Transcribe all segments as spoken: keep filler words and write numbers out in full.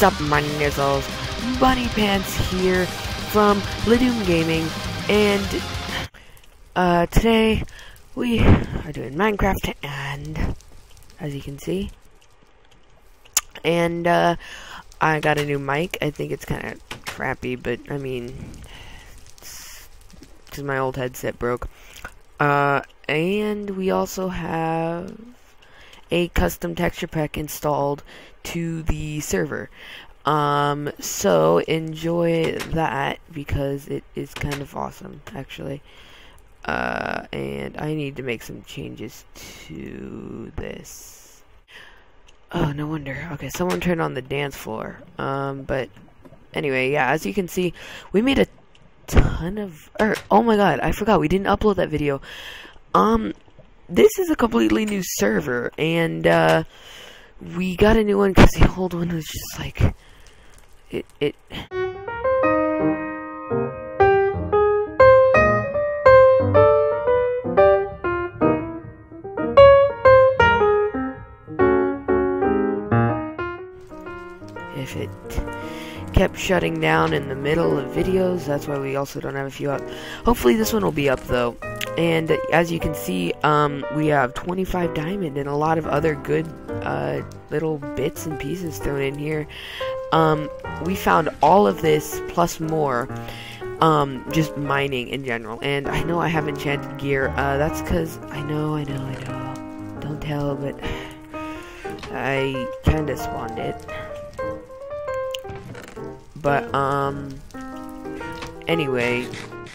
up, my nizzles? BunnyPants here from LeDoomedGaming, and uh, today we are doing Minecraft, and as you can see, and uh, I got a new mic. I think it's kind of crappy, but I mean, because my old headset broke. Uh, and we also have a custom texture pack installed to the server. Um, so enjoy that because it is kind of awesome, actually. Uh, and I need to make some changes to this. Oh, no wonder. Okay, someone turned on the dance floor. Um, but anyway, yeah, as you can see, we made a ton of, or, oh my god, I forgot, we didn't upload that video. Um, this is a completely new server, and, uh, we got a new one because the old one was just like, it, it, if it kept shutting down in the middle of videos, that's why we also don't have a few up. Hopefully this one will be up though. And as you can see, um, we have twenty-five diamond and a lot of other good uh, little bits and pieces thrown in here. Um, we found all of this plus more, um, just mining in general. And I know I have enchanted gear. Uh, that's because I know, I know, I know. Don't tell, but I kind of spawned it. But, um, anyway,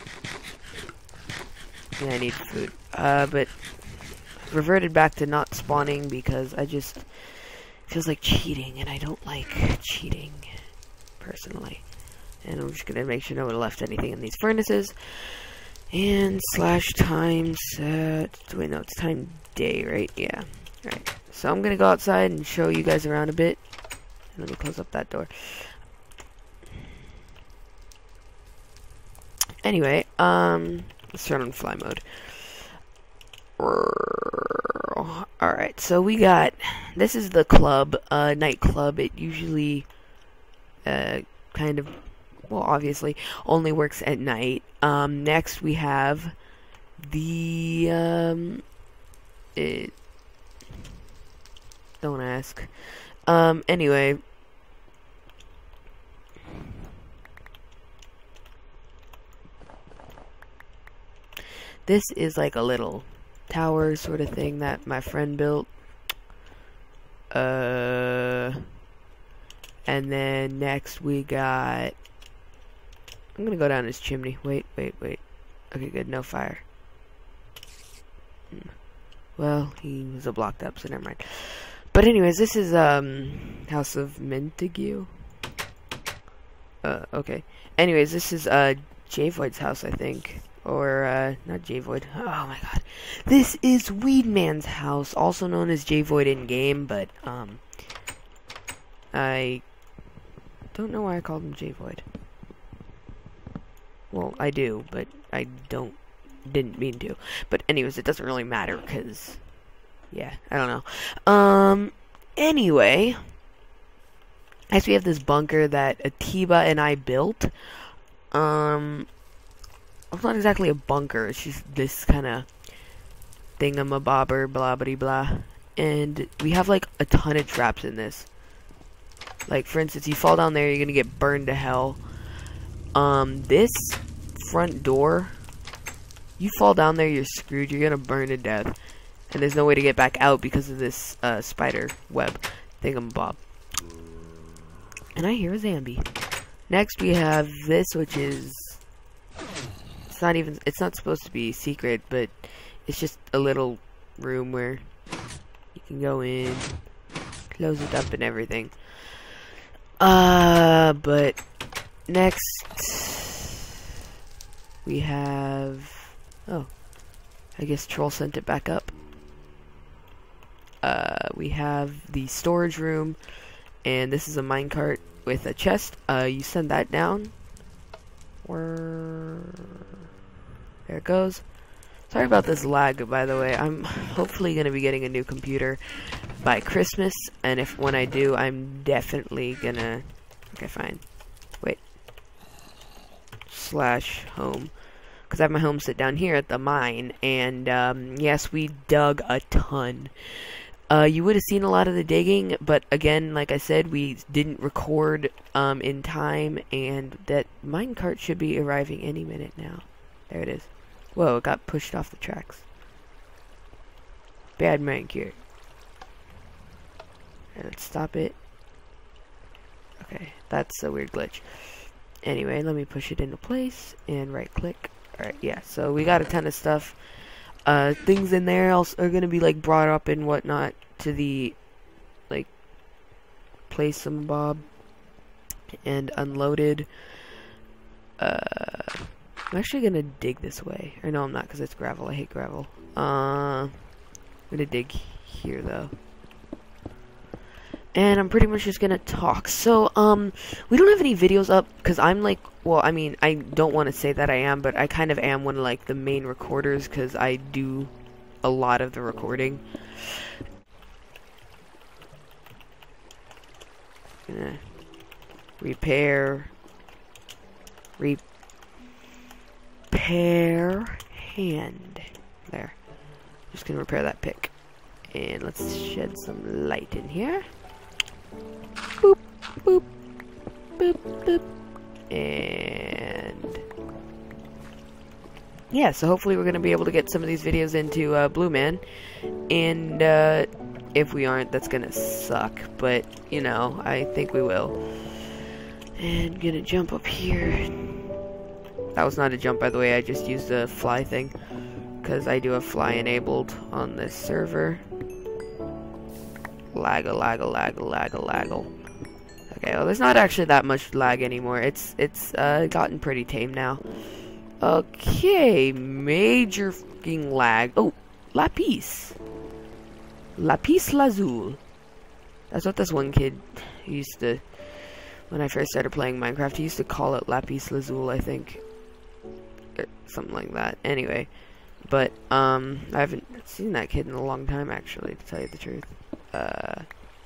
yeah, I need food. Uh, but reverted back to not spawning because I just, it feels like cheating, and I don't like cheating, personally. And I'm just gonna make sure no one left anything in these furnaces. And slash time set, wait, no, it's time day, right? Yeah, right. So I'm gonna go outside and show you guys around a bit. Let me close up that door. Anyway, um, let's turn on fly mode. Alright, so we got, this is the club, uh, nightclub. It usually, uh, kind of, well, obviously, only works at night. Um, next we have the, um, it, don't ask. Um, anyway, this is like a little tower sort of thing that my friend built. Uh, and then next we got, I'm gonna go down his chimney. Wait, wait, wait. Okay, good, no fire. Well, he was a blocked up, so never mind. But anyways, this is, um, House of Montague. Uh, okay. Anyways, this is, uh, J Void's house, I think. Or, uh, not J Void. Oh my god. This is Weedman's house, also known as J Void in game, but, um, I don't know why I called him J Void. Well, I do, but I don't, didn't mean to. But anyways, it doesn't really matter, because, yeah, I don't know. Um, anyway, as we have this bunker that Atiba and I built, um, it's not exactly a bunker, it's just this kind of thingamabobber, blah blah blah. And we have like a ton of traps in this. Like, for instance, you fall down there, you're gonna get burned to hell. Um, this front door, you fall down there, you're screwed, you're gonna burn to death. And there's no way to get back out because of this uh, spider web thingamabob. And I hear a zombie. Next we have this, which is, it's not even, it's not supposed to be secret, but it's just a little room where you can go in, close it up and everything. Uh, but next we have, oh, I guess Troll sent it back up. Uh, we have the storage room, and this is a minecart with a chest. Uh, you send that down. Where, there it goes. Sorry about this lag, by the way. I'm hopefully going to be getting a new computer by Christmas, and if when I do, I'm definitely going to Okay, fine. Wait. Slash home. Because I have my home sit down here at the mine. And, um, yes, we dug a ton. Uh, you would have seen a lot of the digging, but again, like I said, we didn't record um, in time, and that minecart should be arriving any minute now. There it is. Whoa, it got pushed off the tracks. Bad minecart. Let's stop it. Okay, that's a weird glitch. Anyway, let me push it into place, and right click. Alright, yeah, so we got a ton of stuff. Uh, things in there else are gonna be like brought up and whatnot to the like place some bob and unloaded. Uh, I'm actually gonna dig this way, or no, I'm not, because it's gravel. I hate gravel. Uh, I'm gonna dig here though, and I'm pretty much just gonna talk. So, um, we don't have any videos up because I'm like. Well, I mean, I don't want to say that I am, but I kind of am one of, like, the main recorders, because I do a lot of the recording. Gonna repair, repair hand. There. Just gonna repair that pick. And let's shed some light in here. Boop, boop, boop, boop. And yeah, so hopefully we're gonna be able to get some of these videos into uh, Blueman, and uh, if we aren't, that's gonna suck. But you know, I think we will. And gonna jump up here. That was not a jump, by the way. I just used the fly thing because I do have fly enabled on this server. Laggle, laggle, laggle, laggle, laggle. Okay, well, there's not actually that much lag anymore. It's it's uh, gotten pretty tame now. Okay, major fucking lag. Oh, lapis, lapis lazuli. That's what this one kid used to. When I first started playing Minecraft, he used to call it lapis lazuli, I think, or something like that. Anyway, but um, I haven't seen that kid in a long time, actually, to tell you the truth. Uh.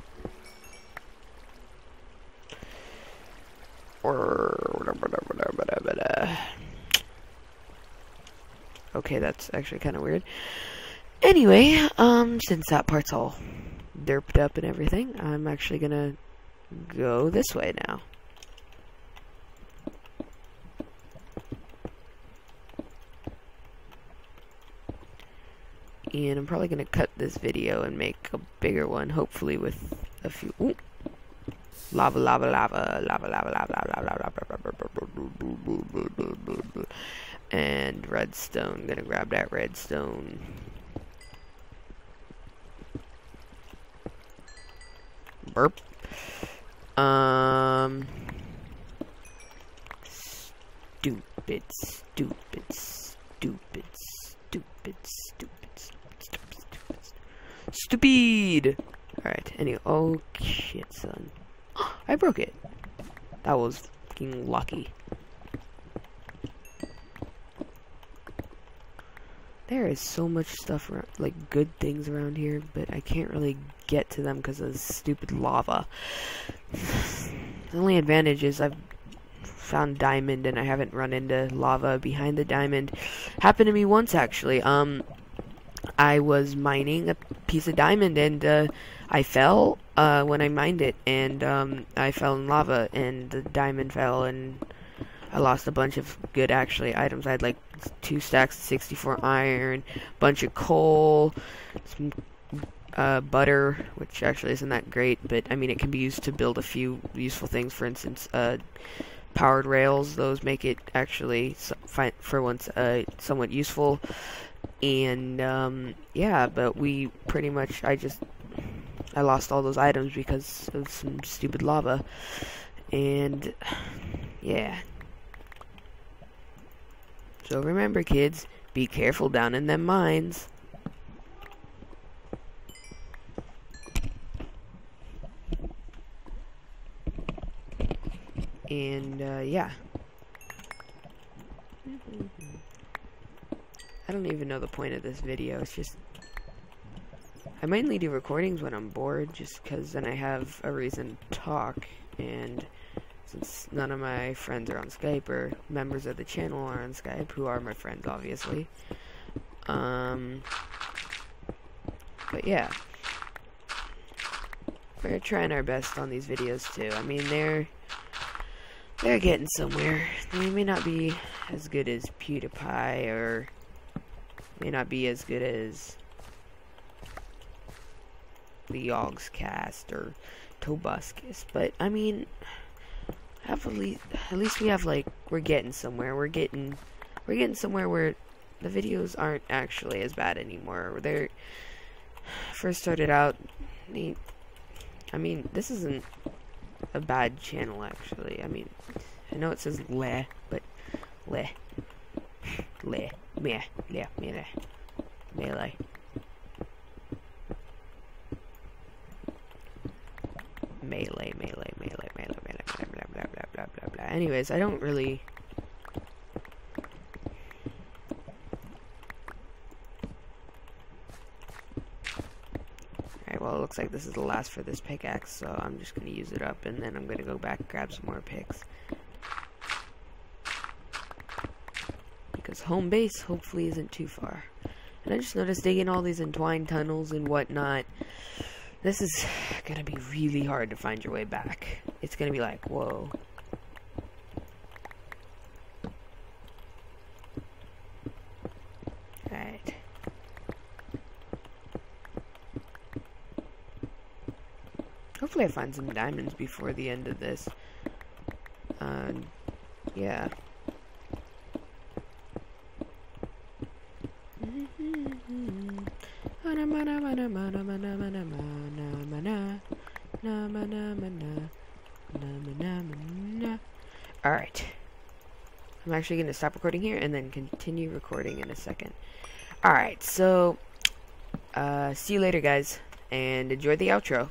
Okay, that's actually kind of weird. Anyway, um, since that part's all derped up and everything, I'm actually gonna go this way now. And I'm probably gonna cut this video and make a bigger one, hopefully with a few. Ooh. Lava, lava, lava, lava, lava, lava, lava, lava, and redstone. Gonna grab that redstone. Burp. Um. Stupid, stupid, stupid, stupid, stupid, stupid, stupid, stupid. All right. Anyway, oh shit, son. I broke it. That was fucking lucky. There is so much stuff around, like good things around here, but I can't really get to them because of stupid lava. The only advantage is I've found diamond and I haven't run into lava behind the diamond. Happened to me once, actually. Um, I was mining a piece of diamond and uh, I fell uh, when I mined it, and um, I fell in lava and the diamond fell, and I lost a bunch of good, actually, items. I had like two stacks of sixty-four iron, bunch of coal, some uh, butter, which actually isn't that great, but I mean it can be used to build a few useful things. For instance, uh, powered rails. Those make it actually, for once, uh, somewhat useful. And um, yeah, but we pretty much, I just, I lost all those items because of some stupid lava. And yeah. So remember, kids, be careful down in them mines. And uh, yeah. I don't even know the point of this video. It's just, I mainly do recordings when I'm bored, just because then I have a reason to talk, and since none of my friends are on Skype, or members of the channel are on Skype, who are my friends, obviously. Um, but yeah, we're trying our best on these videos too. I mean, they're they're getting somewhere. They may not be as good as PewDiePie, or may not be as good as the Yogscast or Tobuscus, but I mean, have at least at least we have, like, we're getting somewhere. We're getting we're getting somewhere where the videos aren't actually as bad anymore. They're first started out. They, I mean, this isn't a bad channel actually. I mean, I know it says le, but le, le, meh, le, mele, melee. Melee, melee, melee, melee, melee, blah, blah, blah, blah, blah, blah, blah. Anyways, I don't really... Alright, well, it looks like this is the last for this pickaxe, so I'm just going to use it up, and then I'm going to go back and grab some more picks. Because home base hopefully isn't too far. And I just noticed digging all these entwined tunnels and whatnot, this is gonna be really hard to find your way back. It's gonna be like, whoa. Alright. Hopefully I find some diamonds before the end of this. Um, yeah. Alright. I'm actually going to stop recording here and then continue recording in a second. Alright, so uh, see you later, guys, and enjoy the outro.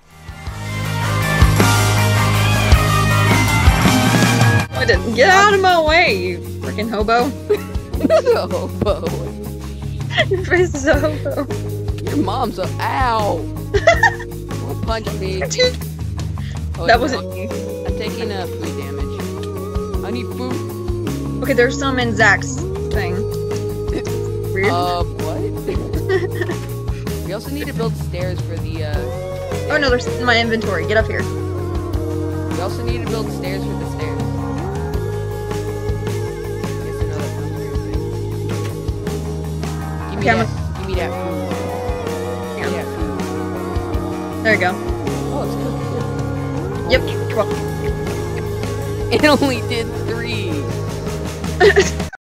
I didn't get out of my way, you freaking hobo. A hobo. Your face is a hobo. Your mom's a ow. Don't punch me. Oh, that wasn't me. I'm taking a food damage. I need food. Okay, there's some in Zach's thing. Weird. Uh, what? We also need to build stairs for the, uh... Stairs. Oh no, there's in my inventory. Get up here. We also need to build stairs for the stairs. Yes, I know that sounds weird, but... Give me Okay, that, give me that food. Give me that food. There you go. Oh, it's good. Yep, you're welcome. It only did three.